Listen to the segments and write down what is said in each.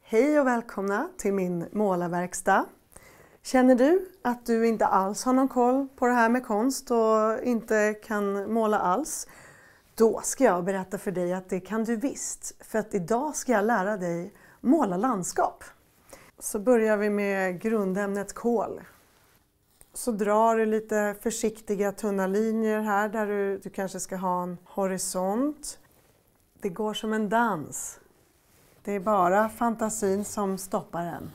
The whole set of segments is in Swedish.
Hej och välkomna till min målarverkstad. Känner du att du inte alls har någon koll på det här med konst och inte kan måla alls? Då ska jag berätta för dig att det kan du visst. För att idag ska jag lära dig måla landskap. Så börjar vi med grundämnet kol. Så drar du lite försiktiga tunna linjer här där du kanske ska ha en horisont. Det går som en dans. Det är bara fantasin som stoppar en.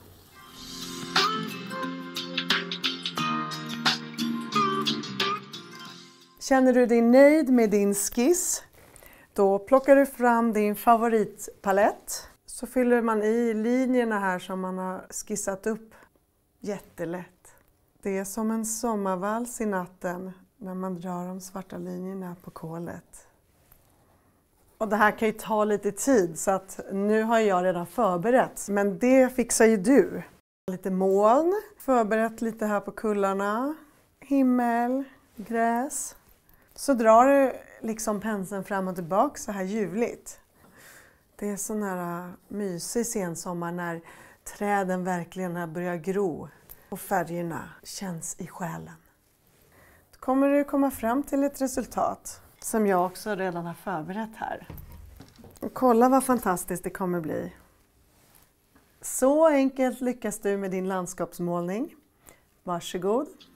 Känner du dig nöjd med din skiss? Då plockar du fram din favoritpalett. Så fyller man i linjerna här som man har skissat upp. Jättelätt. Det är som en sommarvals i natten när man drar de svarta linjerna på kolet. Och det här kan ju ta lite tid så att nu har jag redan förberett. Men det fixar ju du. Lite moln, förberett lite här på kullarna, himmel, gräs. Så drar du liksom penseln fram och tillbaka så här ljuvligt. Det är sån här mysig sensommar när träden verkligen börjar gro och färgerna känns i själen. Då kommer du komma fram till ett resultat som jag också redan har förberett här. Och kolla vad fantastiskt det kommer bli. Så enkelt lyckas du med din landskapsmålning. Varsågod.